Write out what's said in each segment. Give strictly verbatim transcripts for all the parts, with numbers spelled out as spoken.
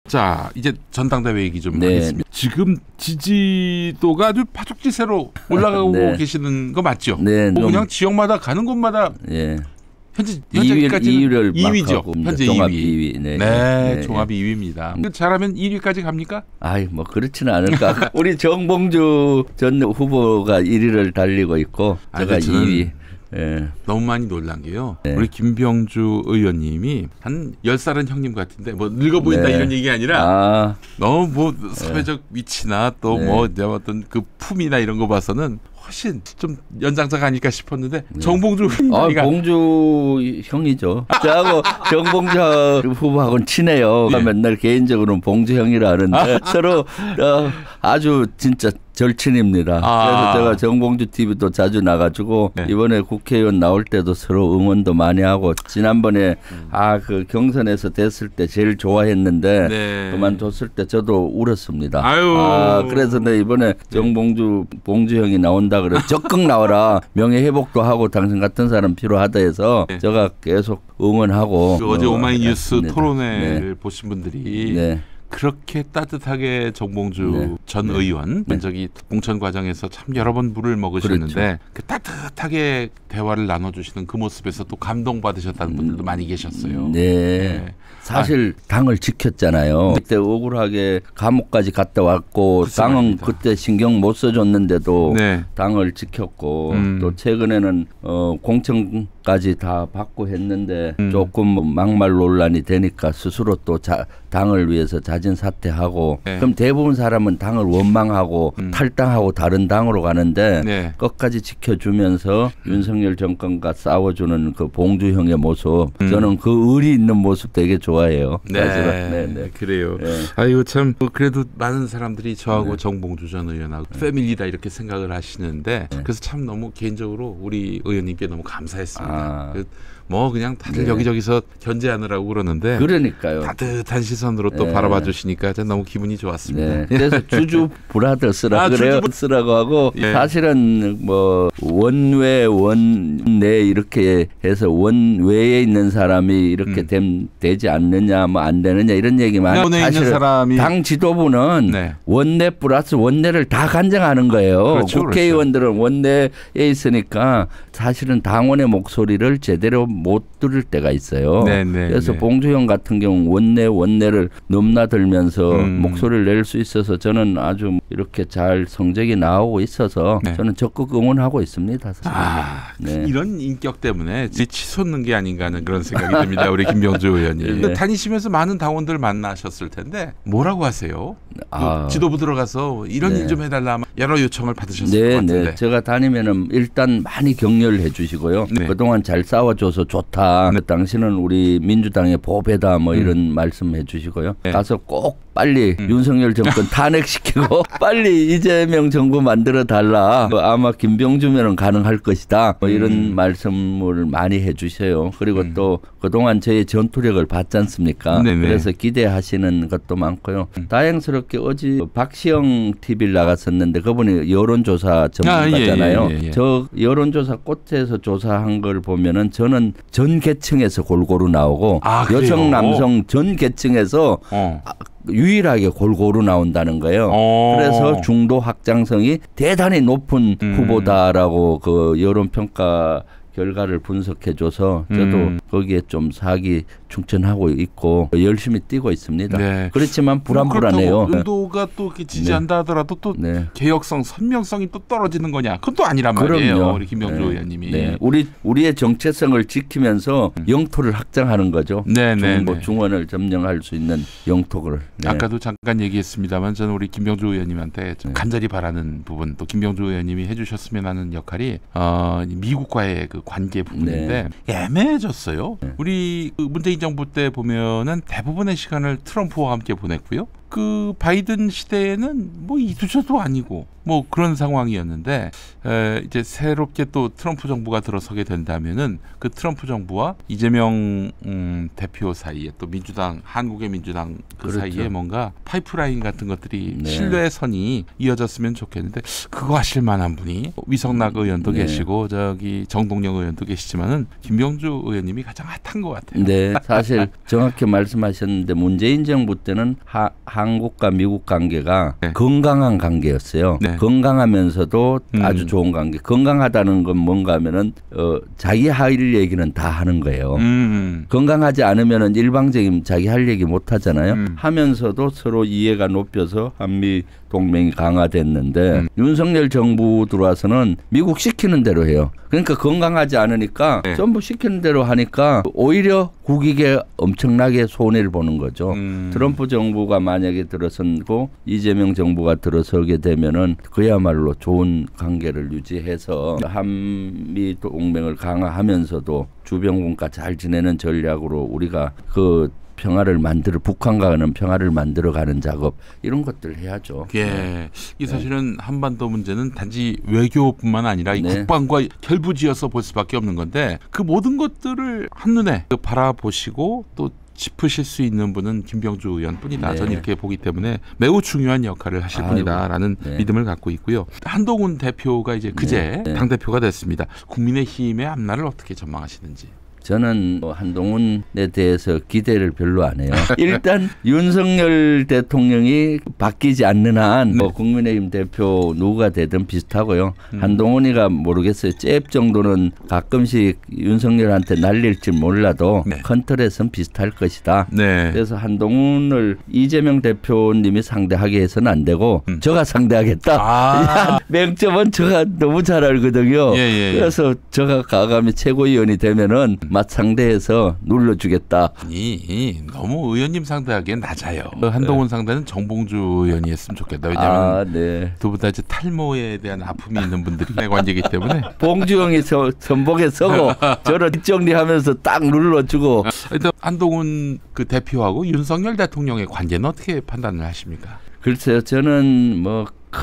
자, 이제 전당대회 얘기 좀 네. 하겠습니다. 지금 지지도가 아주 파죽지세로 올라가고 네. 계시는 거 맞죠? 네. 뭐 그냥 지역마다 가는 곳마다 예. 현재 현재까지 이 위를 이 위죠. 현재 종합 이 위. 이 위. 네. 네, 네. 종합 이 위입니다. 잘하면 일 위까지 갑니까? 아이, 뭐 그렇지는 않을까. 우리 정봉주 전 후보가 일 위를 달리고 있고 제가 아니, 이 위. 예. 너무 많이 놀란 게요. 네. 우리 김병주 의원님이 한 열 살은 형님 같은데 뭐 늙어 보인다 네. 이런 얘기 아니라 아, 너무 뭐 사회적 위치나 또 뭐 네. 어떤 그 품이나 이런 거 봐서는 훨씬 좀 연장자가 아닐까 싶었는데 정봉주 아, 나이가 봉주 형이죠. 저하고 정봉주 후보하고는 친해요. 예. 맨날 개인적으로는 봉주 형이라 하는데 서로 어, 아주 진짜 절친입니다. 아. 그래서 제가 정봉주 티비도 자주 나가지고 네. 이번에 국회의원 나올 때도 서로 응원도 많이 하고 지난번에 음. 아, 그 경선에서 됐을 때 제일 좋아했는데 네. 그만뒀을 때 저도 울었습니다. 아유. 아, 그래서 내 이번에 정봉주 봉주 형이 나온다 그래 적극 나와라. 명예 회복도 하고 당신 같은 사람 필요하다 해서 네. 제가 계속 응원하고 그 어제 어, 오마이뉴스 했습니다. 토론회를 네. 보신 분들이 네. 그렇게 따뜻하게 정봉주 네. 전 네. 의원 네. 저기 공천 과정에서 참 여러 번 물을 먹으셨는데 그렇죠. 그 따뜻하게 대화를 나눠주시는 그 모습에서 또 감동받으셨다는 분들도 많이 계셨어요. 네. 네. 사실 당을 지켰잖아요. 그때 억울하게 감옥까지 갔다 왔고 글쎄 당은 말입니다. 그때 신경 못 써줬는데도 네. 당을 지켰고 음. 또 최근에는 어, 공천까지 다 받고 했는데 음. 조금 뭐 막말 논란이 되니까 스스로 또 자, 당을 위해서 자진 사퇴하고 네. 그럼 대부분 사람은 당을 원망하고 음. 탈당하고 다른 당으로 가는데 네. 끝까지 지켜주면서 윤석열 정권과 싸워주는 그 봉주 형의 모습 음. 저는 그 의리 있는 모습 되게 좋아해요. 네, 사실은. 네, 네. 그래요. 네. 아이고 참 뭐 그래도 많은 사람들이 저하고 네. 정봉주 전 의원하고 패밀리다 이렇게 생각을 하시는데 네. 그래서 참 너무 개인적으로 우리 의원님께 너무 감사했습니다. 아. 그 뭐 그냥 다들 네. 여기저기서 견제하느라고 그러는데 그러니까요. 따뜻한 시선으로 또 네. 바라봐 주시니까 너무 기분이 좋았습니다. 네. 그래서 주주 브라더스라 아, 그래요. 주주 쓰라고 하고 예. 사실은 뭐 원외 원내 이렇게 해서 원외에 있는 사람이 이렇게 음. 됨, 되지 않느냐 뭐 안 되느냐 이런 얘기만 원내에 있는 사실은 사람이 당 지도부는 네. 원내 플러스 원내를 다 간증하는 거예요. 그렇죠, 국회의원들은 원내에 있으니까 사실은 당원의 목소리를 제대로 못 들을 때가 있어요. 네, 네, 그래서 네. 봉주형 같은 경우 원내 원내를 넘나들면서 음. 목소리를 낼 수 있어서 저는 아주 이렇게 잘 성적이 나오고 있어서 네. 저는 적극 응원하고 있습니다. 사실. 아, 네. 이런 인격 때문에 치솟는 게 아닌가 하는 그런 생각이 듭니다. 우리 김병주 의원님. 네. 다니시면서 많은 당원들 만나셨을 텐데 뭐라고 하세요? 아. 그 지도부 들어가서 이런 네. 일 좀 해달라 하면 여러 요청을 받으셨을 것 네, 같은데. 네. 제가 다니면은 일단 많이 격려를 해주시고요. 네. 그동안 잘 싸워줘서 좋다. 그 당신은 우리 민주당의 보배다. 뭐 이런 음. 말씀 해주시고요. 네. 가서 꼭 빨리 음. 윤석열 정권 탄핵시키고 빨리 이재명 정부 만들어 달라. 뭐 아마 김병주면은 가능할 것이다. 뭐 이런 음. 말씀을 많이 해주셔요. 그리고 음. 또 그동안 저의 전투력을 봤지 않습니까? 네네. 그래서 기대하시는 것도 많고요. 음. 다행스럽게 어제 박시영 티비를 나갔었는데 그분이 여론조사 전문가잖아요. 아, 예, 예, 예. 저 여론조사 꽃에서 조사한 걸 보면은 저는 전 계층에서 골고루 나오고 아, 그래요? 여성 남성 전 계층에서 어. 유일하게 골고루 나온다는 거예요. 어. 그래서 중도 확장성이 대단히 높은 음. 후보다라고 그 여론평가 결과를 분석해줘서 저도 음. 거기에 좀 사기 충천하고 있고 열심히 뛰고 있습니다. 네. 그렇지만 뭐 불안불안해요. 그렇다고 의도가 또 이렇게 지지한다 하더라도 또 네. 개혁성, 선명성이 또 떨어지는 거냐? 그건 또 아니란 말이에요. 그럼요. 우리 김병주 네. 의원님이. 네. 우리 우리의 정체성을 지키면서 영토를 확장하는 거죠. 네, 네, 중, 뭐 네. 중원을 점령할 수 있는 영토를. 네. 아까도 잠깐 얘기했습니다만 저는 우리 김병주 의원님한테 좀 네. 간절히 바라는 부분 또 김병주 의원님이 해주셨으면 하는 역할이 어, 미국과의 그 관계 부분인데 애매해졌어요. 네. 우리 그 문재인 정부 때 보면은 대부분의 시간을 트럼프와 함께 보냈고요. 그 바이든 시대에는 뭐 이두저도 아니고 뭐 그런 상황이었는데 에, 이제 새롭게 또 트럼프 정부가 들어서게 된다면은 그 트럼프 정부와 이재명 음, 대표 사이에 또 민주당 한국의 민주당 그 그렇죠. 사이에 뭔가 파이프라인 같은 것들이 네. 신뢰선이 이어졌으면 좋겠는데 그거 하실 만한 분이 위성락 의원도 네. 계시고 저기 정동영 의원도 계시지만은 김병주 의원님이 가장 핫한 것 같아요. 네, 사실 정확히 말씀하셨는데 문재인 정부 때는 하, 한국과 미국 관계가 네. 건강한 관계였어요. 네. 건강하면서도 음. 아주 좋은 관계. 건강하다는 건 뭔가 하면은 어, 자기 할 얘기는 다 하는 거예요. 음. 건강하지 않으면은 일방적인 자기 할 얘기 못 하잖아요. 음. 하면서도 서로 이해가 높여서 한미 동맹이 강화됐는데 음. 윤석열 정부 들어와서는 미국 시키는 대로 해요. 그러니까 건강하지 않으니까 네. 전부 시키는 대로 하니까 오히려 국익에 엄청나게 손해를 보는 거죠. 음. 트럼프 정부가 만약에 들어서고 이재명 정부가 들어서게 되면은 그야말로 좋은 관계를 유지해서 한미 동맹을 강화하면서도 주변국과 잘 지내는 전략으로 우리가 그 평화를 만들어 북한과는 평화를 만들어가는 작업 이런 것들 해야죠. 예, 이 사실은 한반도 문제는 단지 외교뿐만 아니라 이 네. 국방과 결부지어서 볼 수밖에 없는 건데 그 모든 것들을 한눈에 그 바라보시고 또 짚으실 수 있는 분은 김병주 의원뿐이다. 네. 저는 이렇게 보기 때문에 매우 중요한 역할을 하실 아이고, 분이다라는 네. 믿음을 갖고 있고요. 한동훈 대표가 이제 그제 네. 당 대표가 됐습니다. 국민의힘의 앞날을 어떻게 전망하시는지. 저는 뭐 한동훈에 대해서 기대를 별로 안 해요. 일단 윤석열 대통령이 바뀌지 않는 한 뭐 국민의힘 대표 누가 되든 비슷하고요. 음. 한동훈이가 모르겠어요. 잽 정도는 가끔씩 윤석열한테 날릴지 몰라도 네. 컨트롤에선 비슷할 것이다. 네. 그래서 한동훈을 이재명 대표님이 상대하게 해서는 안 되고 음. 저가 상대하겠다. 아. 맹점은 저가 너무 잘 알거든요. 예, 예, 예. 그래서 저가 가감이 최고위원이 되면은 맛 상대해서 눌러주겠다. 아니 너무 의원님 상대하기엔 낮아요. 한동훈 상대는 정봉주 의원이 했으면 좋겠다. 왜냐하면 아, 네. 두 분 다 이제 탈모에 대한 아픔이 있는 분들이 관계이기 때문에 봉주영이 저, 전복에 서고 저를 뒷정리하면서 딱 눌러주고. 일단 한동훈 그 대표하고 윤석열 대통령의 관계는 어떻게 판단을 하십니까? 글쎄요, 저는 뭐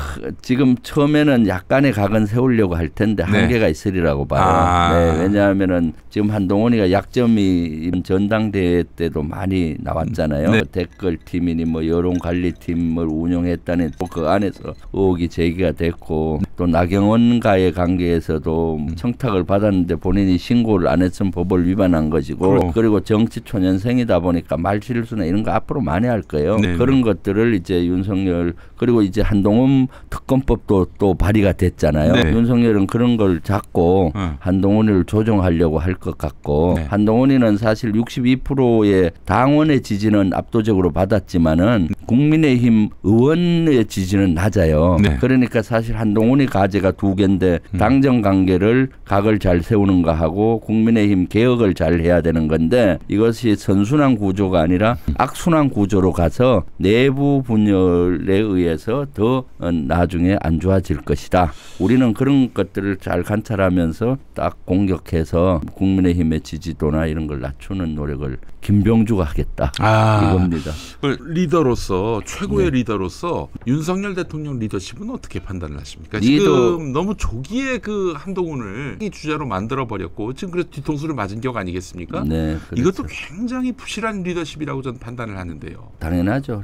지금 처음에는 약간의 각은 세우려고 할 텐데 네. 한계가 있으리라고 봐요. 아. 네, 왜냐하면은 지금 한동훈이가 약점이 이런 전당대회 때도 많이 나왔잖아요. 네. 댓글 팀이니 뭐 여론 관리 팀을 운영했다는 그 안에서 의혹이 제기가 됐고 또 나경원과의 관계에서도 청탁을 받았는데 본인이 신고를 안 했으면 법을 위반한 것이고 그럼. 그리고 정치 초년생이다 보니까 말실수나 이런 거 앞으로 많이 할 거예요. 네. 그런 것들을 이제 윤석열 그리고 이제 한동훈 특검법도 또 발의가 됐잖아요. 네. 윤석열은 그런 걸 잡고 응. 한동훈을 조정하려고 할 것 같고 네. 한동훈이는 사실 육십이 퍼센트의 당원의 지지는 압도적으로 받았지만은 국민의힘 의원의 지지는 낮아요. 네. 그러니까 사실 한동훈이 가제가 두 개인데 음. 당정 관계를 각을 잘 세우는 거 하고 국민의힘 개혁을 잘 해야 되는 건데 이것이 선순환 구조가 아니라 악순환 구조로 가서 내부 분열에 의해서 더 나중에 안 좋아질 것이다. 우리는 그런 것들을 잘 관찰하면서 딱 공격해서 국민의힘의 지지도나 이런 걸 낮추는 노력을 김병주가 하겠다. 아, 이겁니다. 그 리더로서 최고의 네. 리더로서 윤석열 대통령 리더십은 어떻게 판단을 하십니까? 리더- 지금 너무 조기에 그 한동훈을 이 주자로 만들어 버렸고 지금 그래서 뒤통수를 맞은 격 아니겠습니까? 네, 그렇죠. 이것도 굉장히 부실한 리더십이라고 저는 판단을 하는데요. 당연하죠.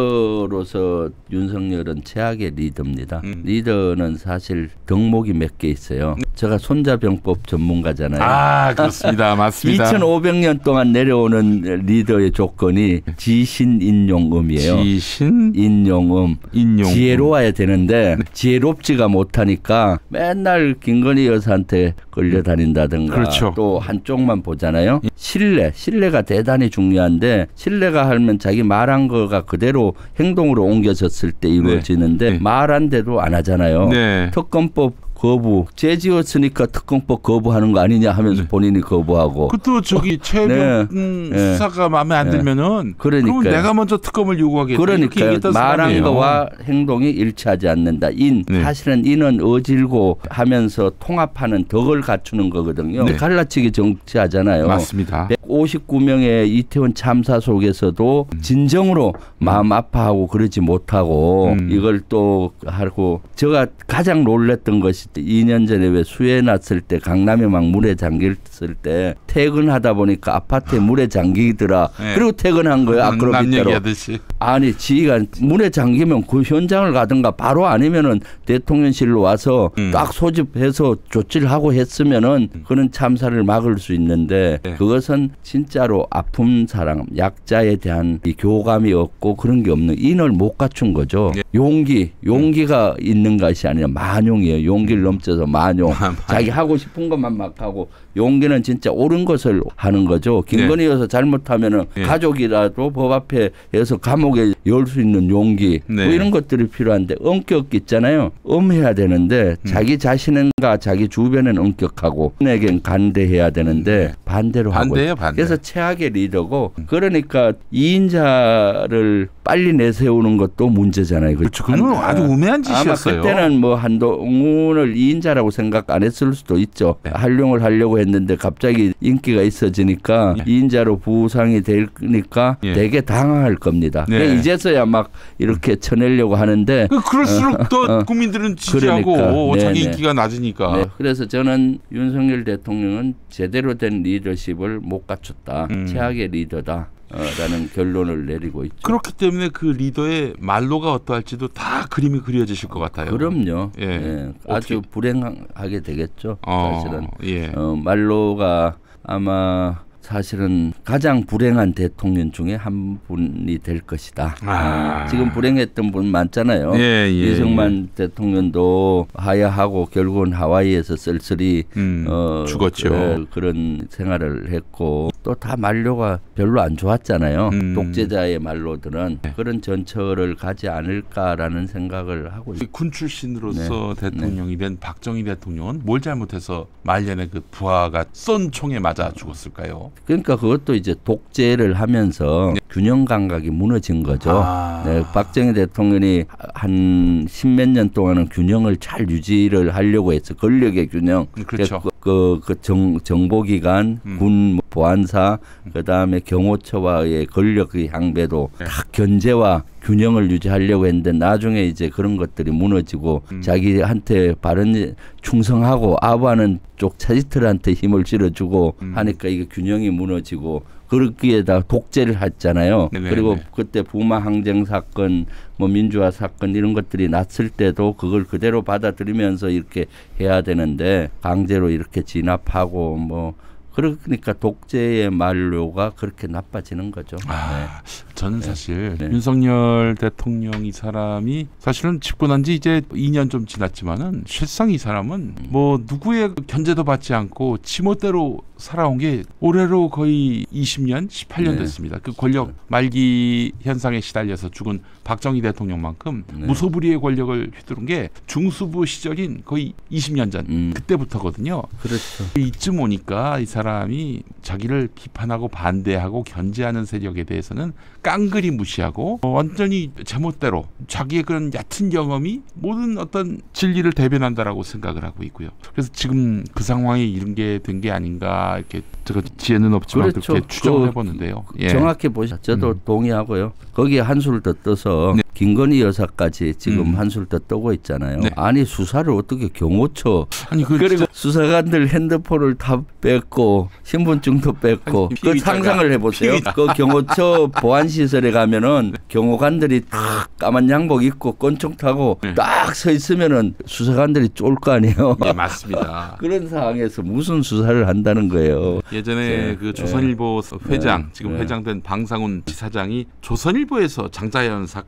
리더로서 윤석열은 최악의 리더입니다. 음. 리더는 사실 덕목이 몇 개 있어요. 제가 손자병법 전문가잖아요. 아, 그렇습니다. 맞습니다. 이천오백 년 동안 내려오는 리더의 조건이 지신 인용음이에요. 지신 인용음. 인용 지혜로워야 되는데 지혜롭지가 못하니까 맨날 김건희 여사한테 끌려다닌다든가 그렇죠. 또 한쪽만 보잖아요. 신뢰, 신뢰가 대단히 중요한데 신뢰가 하면 자기 말한 거가 그대로 행동으로 옮겨졌을 때 이루어지는데 네. 말한 대로 안 하잖아요. 네. 특검법 거부. 죄지었으니까 특검법 거부하는 거 아니냐 하면서 네. 본인이 거부하고. 그것도 저기 최병 네. 음, 네. 수사가 마음에 안 들면은 그러니까요. 그러면 내가 먼저 특검을 요구하겠다. 이렇게 그러니까 얘기했던 말한 사람이에요. 거와 행동이 일치하지 않는다. 인 네. 사실은 인은 어질고 하면서 통합하는 덕을 갖추는 거거든요. 네. 갈라치기 정치하잖아요. 맞습니다. 백오십구 명의 이태원 참사 속에서도 진정으로 마음 아파하고 그러지 못하고 음. 이걸 또 하고 제가 가장 놀랬던 것이 이 년 전에 왜 수해 났을 때 강남에 막 물에 잠겼을 때 퇴근하다 보니까 아파트에 물에 잠기더라. 네. 그리고 퇴근한 거예요. 남 아크로비트로. 얘기하듯이. 아니 지가 물에 잠기면 그 현장을 가든가 바로 아니면은 대통령실로 와서 음. 딱 소집해서 조치를 하고 했으면은 그런 참사를 막을 수 있는데 네. 그것은 진짜로 아픈 사람 약자에 대한 이 교감이 없고 그런 게 없는 인을 못 갖춘 거죠. 네. 용기 용기가 음. 있는 것이 아니라 만용이에요. 용기를 넘쳐서 만용. 자기 하고 싶은 것만 막 하고 용기는 진짜 옳은 것을 하는 거죠. 김건희 여사 잘못하면은 네. 가족이라도 법 앞에서 감옥에 열 수 있는 용기 네. 뭐 이런 것들이 필요한데 엄격 있잖아요. 엄해야 되는데 음. 자기 자신은가 자기 주변은 엄격하고 내겐 간대해야 되는데 반대로 반대예요, 하고 반대. 그래서 최악의 리더고 그러니까 이인자를 빨리 내세우는 것도 문제잖아요. 그렇죠. 그건 아주 우매한 짓이었어요. 아마 그때는 뭐 한동훈을 이인자라고 생각 안 했을 수도 있죠. 네. 활용을 하려고 했는데 갑자기 인기가 있어지니까 네. 이인자로 부상이 되니까 네. 되게 당황할 겁니다. 네. 그러니까 이제서야 막 이렇게 쳐내려고 하는데 그 그럴수록 더 어. 국민들은 지지하고 그러니까. 자기 네네. 인기가 낮으니까. 네, 그래서 저는 윤석열 대통령은 제대로 된 리더십을 못 갖췄다. 음. 최악의 리더다. 어, 라는 결론을 내리고 있죠. 그렇기 때문에 그 리더의 말로가 어떠할지도 다 그림이 그려지실 것 같아요. 그럼요. 예. 예, 아주 불행하게 되겠죠. 어, 사실은 예. 어, 말로가 아마 사실은 가장 불행한 대통령 중에 한 분이 될 것이다. 아. 아, 지금 불행했던 분 많잖아요. 예, 예, 이승만 대통령도 하야하고 결국은 하와이에서 쓸쓸히 음, 어, 죽었죠. 그래, 그런 생활을 했고 또 다 만료가 별로 안 좋았잖아요. 음. 독재자의 만료들은 네. 그런 전철을 가지 않을까라는 생각을 하고 있습니다. 군 출신으로서 네. 대통령이 된 박정희 대통령은 뭘 잘못해서 말년에 그 부하가 쏜 총에 맞아 죽었을까요? 그러니까 그것도 이제 독재를 하면서 네. 균형 감각이 무너진 거죠. 아. 네, 박정희 대통령이 한 십몇 년 동안은 균형을 잘 유지를 하려고 했어. 권력의 균형. 음, 그렇죠. 그, 그, 그 정, 정보기관, 음. 군 보안사, 그 다음에 경호처와의 권력의 향배도 네. 다 견제와 균형을 유지하려고 했는데 나중에 이제 그런 것들이 무너지고 음. 자기한테 바른 충성하고 아부하는 쪽 차지들한테 힘을 실어주고 음. 하니까 이게 균형이 무너지고 그렇기에다 독재를 했잖아요. 네네. 그리고 그때 부마 항쟁 사건, 뭐 민주화 사건 이런 것들이 났을 때도 그걸 그대로 받아들이면서 이렇게 해야 되는데 강제로 이렇게 진압하고 뭐 그러니까 독재의 만료가 그렇게 나빠지는 거죠. 아, 저는 사실 네. 윤석열 대통령 이 사람이 사실은 집권한 지 이제 이 년 좀 지났지만은 실상 이 사람은 뭐 누구의 견제도 받지 않고 지멋대로 살아온 게 올해로 거의 이십 년, 십팔 년 네. 됐습니다. 그 권력 말기 현상에 시달려서 죽은 박정희 대통령만큼 네. 무소불위의 권력을 휘두른 게 중수부 시절인 거의 이십 년 전 음. 그때부터거든요. 그렇죠. 이쯤 오니까 이 사람이 자기를 비판하고 반대하고 견제하는 세력에 대해서는 깡그리 무시하고 어, 완전히 제멋대로 자기의 그런 얕은 경험이 모든 어떤 진리를 대변한다라고 생각을 하고 있고요. 그래서 지금 그 상황에 이른 게 된 게 아닌가 이렇게 제가 지혜는 없지만 그렇죠. 그렇게 추정을 그, 해보는데요. 예. 정확히 보시죠. 저도 음. 동의하고요. 거기에 한술 더 떠서 네. 김건희 여사까지 지금 음. 한술 더 떠고 있잖아요. 네. 아니 수사를 어떻게 경호처 아니 그 그리고 진짜 수사관들 핸드폰을 다 뺐고 신분증도 뺐고 아니, 그 피의자가- 상상을 해보세요. 피의자. 그 경호처 보안시설에 가면은 경호관들이 딱 까만 양복 입고 권총 타고 네. 딱 서 있으면은 수사관들이 쫄 거 아니에요. 예, 맞습니다. 그런 상황에서 무슨 수사를 한다는 거예요. 예전에 네. 그 조선일보 회장 네. 지금 네. 회장된 방상훈 지사장이 조선일보에서 장자연 사건 관련해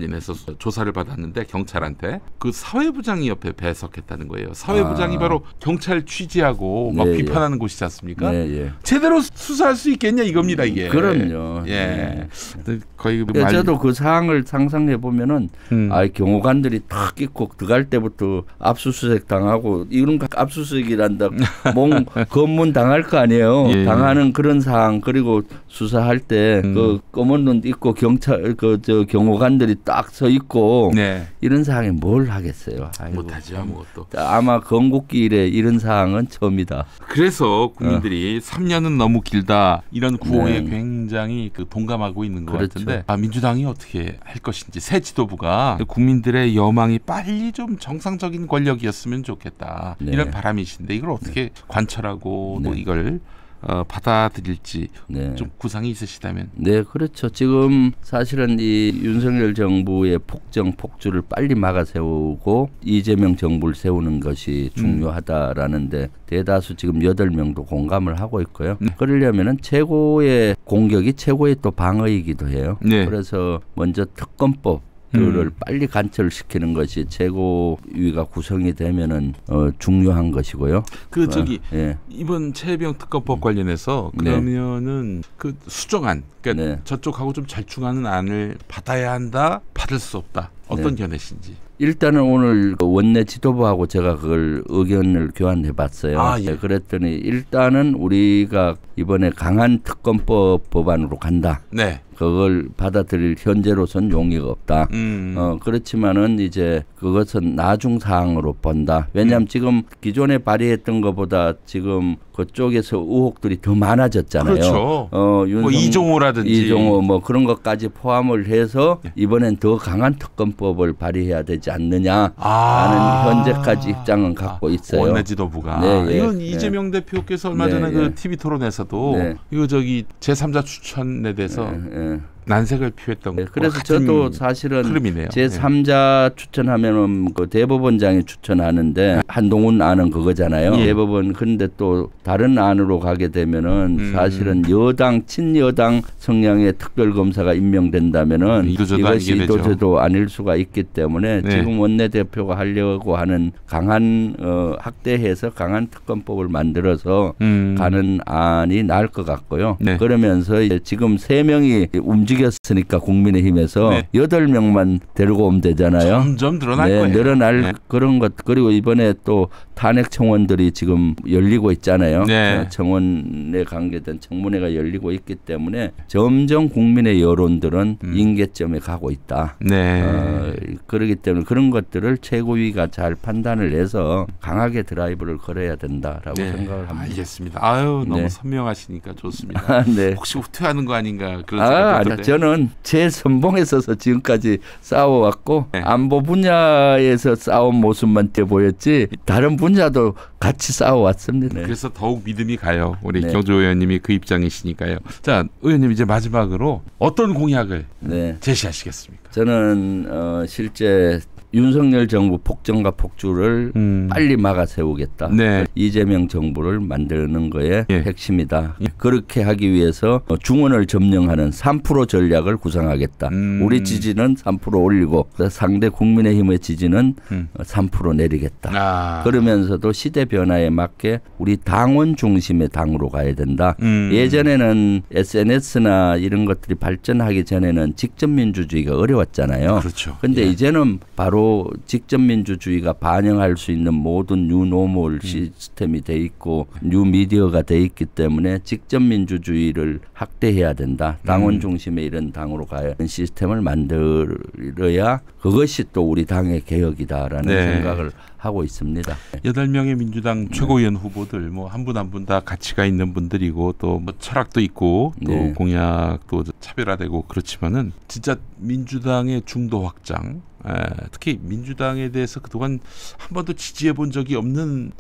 관련해서 조사를 받았는데 경찰한테 그 사회부장이 옆에 배석했다는 거예요. 사회부장이 아. 바로 경찰 취재하고 막 네, 비판하는 곳이지 않습니까? 네, 예. 제대로 수사할 수 있겠냐 이겁니다 이게. 그럼요. 예. 네. 거의 예, 말... 저도 그 상황을 상상해 보면은 음. 아, 경호관들이 탁 있고 들어갈 때부터 압수수색 당하고 이런 압수수색이란다. 뭔 검문 당할 거 아니에요. 예. 당하는 그런 상황 그리고 수사할 때 그 음. 검은 눈 있고 경찰 그 저 경호관들이 딱 서 있고 네. 이런 상황에 뭘 하겠어요. 아이고, 못하지 아무것도. 아마 건국기 이래 이런 상황은 처음이다. 그래서 국민들이 어. 삼 년은 너무 길다 이런 구호에 네. 굉장히 그 동감하고 있는 것 그렇죠. 같은데 아, 민주당이 어떻게 할 것인지 새 지도부가 국민들의 여망이 빨리 좀 정상적인 권력이었으면 좋겠다 네. 이런 바람이신데 이걸 어떻게 네. 관철하고 또 네. 이걸 어, 받아들일지 네. 좀 구상이 있으시다면. 네, 그렇죠. 지금 사실은 이 윤석열 정부의 폭정 폭주를 빨리 막아 세우고 이재명 정부를 세우는 것이 중요하다라는데 대다수 지금 여덟 명도 공감을 하고 있고요. 네. 그러려면은 최고의 공격이 최고의 또 방어이기도 해요. 네. 그래서 먼저 특검법 그를 음. 빨리 관철시키는 것이 최고위가 구성이 되면은 어, 중요한 것이고요. 그 저기 어, 예. 이번 최혜병 특검법 관련해서 그러면은 네. 그 수정안, 그러니까 네. 저쪽하고 좀 절충하는 안을 받아야 한다, 받을 수 없다. 어떤 네. 견해신지. 일단은 오늘 원내 지도부하고 제가 그걸 의견을 교환해봤어요. 아, 예. 그랬더니 일단은 우리가 이번에 강한 특검법 법안으로 간다. 네. 그걸 받아들일 현재로선 용의가 없다. 음. 어, 그렇지만은 이제 그것은 나중 사항으로 본다. 왜냐하면 음. 지금 기존에 발의했던 것보다 지금 그쪽에서 의혹들이 더 많아졌잖아요. 그렇죠. 어, 윤석, 뭐 이종호라든지 이종호 뭐 그런 것까지 포함을 해서 예. 이번엔 더 강한 특검법을 발의해야 되지 않느냐 아. 하는 현재까지 입장은 갖고 있어요. 원내 지도부가. 네, 예. 이건 네. 이재명 대표께서 얼마 네, 전에 예. 그 티비 토론에서도 네. 이거 저기 제삼자 추천에 대해서 예, 예. 난색을 표했던 네, 거 그래서 같은 저도 사실은 흐름이네요. 제삼자 추천하면은 그 대법원장이 추천하는데 한동훈 안은 그거잖아요. 예. 대법원 근데 또 다른 안으로 가게 되면은 음. 사실은 여당 친여당 성향의 특별검사가 임명된다면은 이도저도 이것이 아니게 되죠. 이도저도 아닐 수가 있기 때문에 네. 지금 원내대표가 하려고 하는 강한 어, 확대해서 강한 특검법을 만들어서 음. 가는 안이 나을 것 같고요. 네. 그러면서 이제 지금 세 명이 움직였으니까 국민의힘에서 네. 여덟 명만 데리고 오면 되잖아요. 점점 늘어날 네, 거예요. 늘어날 네. 그런 것 그리고 이번에 또 탄핵 청원들이 지금 열리고 있잖아요. 네. 어, 청원에 관계된 청문회가 열리고 있기 때문에 점점 국민의 여론들은 음. 임계점에 가고 있다. 네. 어, 그렇기 때문에 그런 것들을 최고위가 잘 판단을 해서 강하게 드라이브를 걸어야 된다라고 네. 생각을 합니다. 알겠습니다. 아유 너무 네. 선명하시니까 좋습니다. 아, 네. 혹시 후퇴하는 거 아닌가 그런 아, 생각도 아니, 저는 제 선봉에 서서 지금까지 싸워왔고 네. 안보 분야에서 싸운 모습만 때 보였지 다른 분야도 같이 싸워왔습니다. 네. 그래서 더욱 믿음이 가요. 우리 네. 경조 의원님이 그 입장이시니까요. 자, 의원님 이제 마지막으로 어떤 공약을 네. 제시하시겠습니까? 저는 어, 실제 윤석열 정부 폭정과 폭주를 음. 빨리 막아 세우겠다. 네. 이재명 정부를 만드는 거에 예. 핵심이다. 예. 그렇게 하기 위해서 중원을 점령하는 삼 퍼센트 전략을 구상하겠다. 음. 우리 지지는 삼 퍼센트 올리고 상대 국민의힘의 지지는 음. 삼 퍼센트 내리겠다. 아. 그러면서도 시대 변화에 맞게 우리 당원 중심의 당으로 가야 된다. 음. 예전에는 에스엔에스나 이런 것들이 발전하기 전에는 직접민주주의가 어려웠잖아요. 그렇죠. 근데 예. 이제는 바로 직접민주주의가 반영할 수 있는 모든 뉴노멀 음. 시스템이 돼 있고 뉴미디어가 돼 있기 때문에 직접민주주의를 확대해야 된다. 당원 음. 중심의 이런 당으로 가야 하는 시스템을 만들어야 그것이 또 우리 당의 개혁이다라는 네. 생각을 하고 있습니다. 여덟 명의 민주당 최고위원 후보들 뭐 한 분 한 분 다 가치가 있는 분들이고 또 뭐 철학도 있고 또 네. 공약도 차별화되고 그렇지만은 진짜 민주당의 중도 확장 에, 특히 민주당에 대해서 그동안 한 번도 지지해 본 적이 없는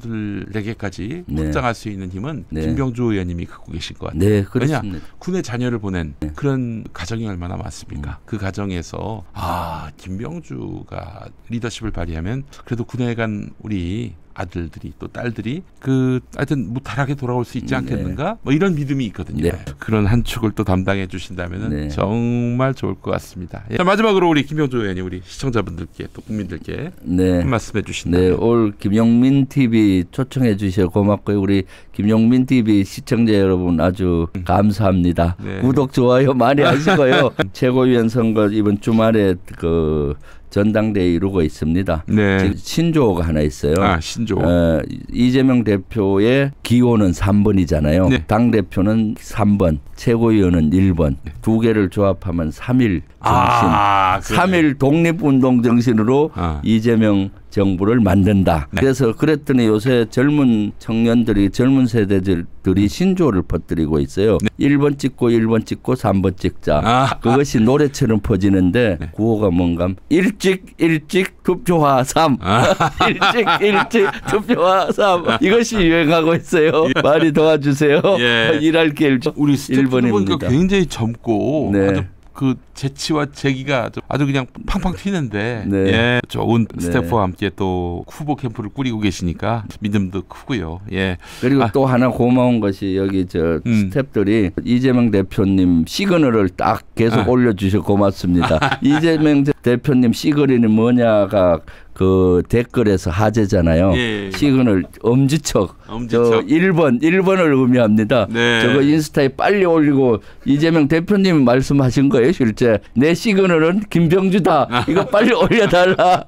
사람들에게까지 네. 확장할 수 있는 힘은 네. 김병조 의원님이 갖고 계신 것 같아요. 네, 그렇습니다. 왜냐 군에 자녀를 보낸 네. 그런 가정이 얼마나 많습니까? 음. 그 가정에서 아 김병주가 리더십을 발휘하면 그래도 군에 간 우리 아들들이 또 딸들이 그 하여튼 무탈하게 돌아올 수 있지 않겠는가? 네. 뭐 이런 믿음이 있거든요. 네. 그런 한 축을 또 담당해 주신다면은 네. 정말 좋을 것 같습니다. 예. 자, 마지막으로 우리 김병조 의원님 우리 시청자분들께 또 국민들께 네. 한 말씀해 주신다면. 네, 올 김용민 티비 초청해 주셔서 고맙고요. 우리 김용민 티비 시청자 여러분 아주 감사합니다. 네. 구독, 좋아요 많이 하시고요. 최고위원 선거 이번 주말에 그 전당대회 이루고 있습니다. 네. 지금 신조어가 하나 있어요. 아, 신조. 어, 이재명 대표의 기호는 삼 번이잖아요. 네. 당대표는 삼 번, 최고위원은 일 번. 네. 두 개를 조합하면 삼 일 정신. 아, 삼 일 독립운동 정신으로 아. 이재명 정부를 만든다. 네. 그래서 그랬더니 요새 젊은 청년들이 젊은 세대들이 신조어를 퍼뜨리고 있어요. 네. 일 번 찍고 일 번 찍고 삼 번 찍자. 아. 그것이 노래처럼 퍼지는데 네. 구호가 뭔가 일찍 일찍 투표하 삼. 아. 일찍 일찍 투표하 삼. 이것이 유행하고 있어요. 많이 도와주세요. 예. 일할 길 우리 스태프들 보니까 일본입니다. 굉장히 젊고 네. 아주 그 재치와 재기가 아주 그냥 팡팡 튀는데 네. 예, 좋은 네. 스태프와 함께 또 후보 캠프를 꾸리고 계시니까 믿음도 크고요. 예. 그리고 아. 또 하나 고마운 것이 여기 저 음. 스태프들이 이재명 대표님 시그널을 딱 계속 아. 올려주셔서 고맙습니다. 이재명 대표님 시그널이 뭐냐가 그 댓글에서 하재잖아요. 예, 예. 시그널 엄지척. 엄지척. 저 일 번, 일 번을 의미합니다. 네. 저거 인스타에 빨리 올리고 이재명 대표님 말씀하신 거예요, 실제. 내 시그널은 김병주다. 이거 빨리 올려달라.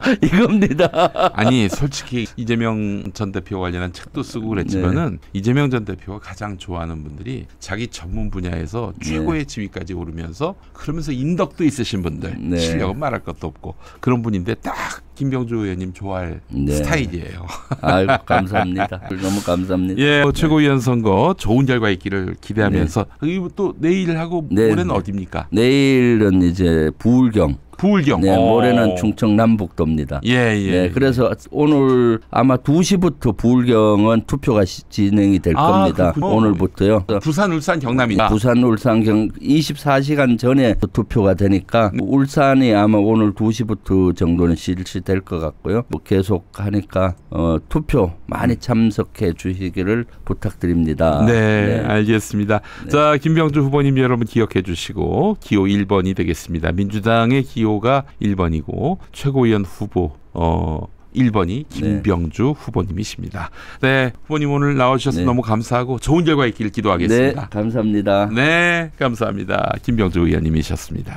이겁니다. 아니 솔직히 이재명 전 대표 관련한 책도 쓰고 그랬지만은 네. 이재명 전 대표가 가장 좋아하는 분들이 자기 전문 분야에서 네. 최고의 지위까지 오르면서 그러면서 인덕도 있으신 분들 네. 실력은 말할 것도 없고 그런 분인데 딱 김병조 의원님 좋아할 네. 스타일이에요. 아유, 감사합니다. 너무 감사합니다. 예, 어, 최고위원 선거 좋은 결과 있기를 기대하면서 그리고 또 내일하고 네. 모레는 어디입니까? 내일은 이제 부울경. 부울경. 네, 어. 모레는 충청 남북도입니다. 예, 예. 네, 그래서 오늘 아마 두 시부터 부울경은 투표가 시, 진행이 될 아, 겁니다. 그렇군요. 오늘부터요. 부산, 울산, 경남이다. 부산, 울산, 경 이십사 시간 전에 투표가 되니까 울산이 아마 오늘 두 시부터 정도는 실시될 것 같고요. 뭐 계속 하니까 어, 투표 많이 참석해 주시기를 부탁드립니다. 네, 네. 알겠습니다. 자, 김병주 후보님 여러분 기억해 주시고 기호 일 번이 되겠습니다. 민주당의 기호가 일 번이고 최고위원 후보 어 일 번이 김병주 네. 후보님이십니다. 네, 후보님 오늘 나와주셔서 네. 너무 감사하고 좋은 결과 있기를 기도하겠습니다. 네, 감사합니다. 네, 감사합니다. 김병주 의원님이셨습니다.